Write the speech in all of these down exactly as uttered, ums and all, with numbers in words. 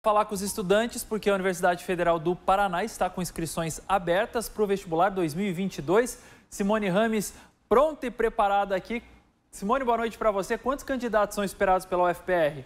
Falar com os estudantes, porque a Universidade Federal do Paraná está com inscrições abertas para o vestibular dois mil e vinte e dois. Simone Rames, pronta e preparada aqui. Simone, boa noite para você. Quantos candidatos são esperados pela U F P R?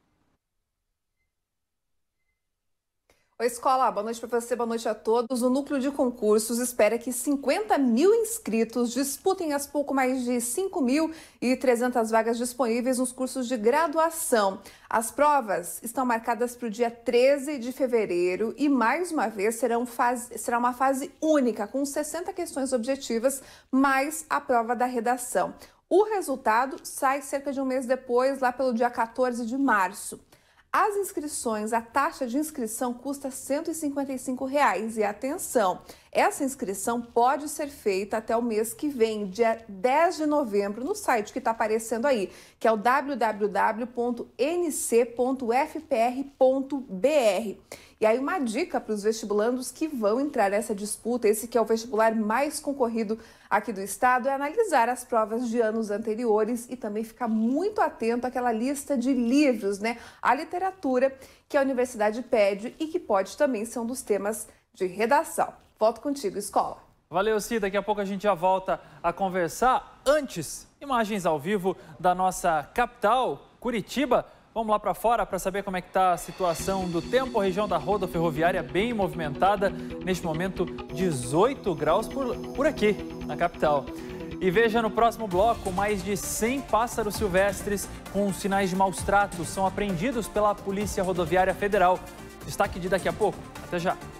Oi, Escola, boa noite para você, boa noite a todos. O Núcleo de Concursos espera que cinquenta mil inscritos disputem as pouco mais de cinco mil e trezentas vagas disponíveis nos cursos de graduação. As provas estão marcadas para o dia treze de fevereiro e, mais uma vez, serão fase, será uma fase única, com sessenta questões objetivas, mais a prova da redação. O resultado sai cerca de um mês depois, lá pelo dia quatorze de março. As inscrições, a taxa de inscrição custa cento e cinquenta e cinco reais. E atenção, essa inscrição pode ser feita até o mês que vem, dia dez de novembro, no site que está aparecendo aí, que é o w w w ponto n c ponto f p r ponto b r. E aí uma dica para os vestibulandos que vão entrar nessa disputa, esse que é o vestibular mais concorrido aqui do estado, é analisar as provas de anos anteriores e também ficar muito atento àquela lista de livros, né? A literatura que a universidade pede e que pode também ser um dos temas de redação. Volto contigo, Escola. Valeu, Cida. Daqui a pouco a gente já volta a conversar. Antes, imagens ao vivo da nossa capital, Curitiba. Vamos lá para fora para saber como é que está a situação do tempo. A região da rodoferroviária bem movimentada. Neste momento, dezoito graus por, por aqui, na capital. E veja no próximo bloco, mais de cem pássaros silvestres com sinais de maus tratos são apreendidos pela Polícia Rodoviária Federal. Destaque de daqui a pouco. Até já.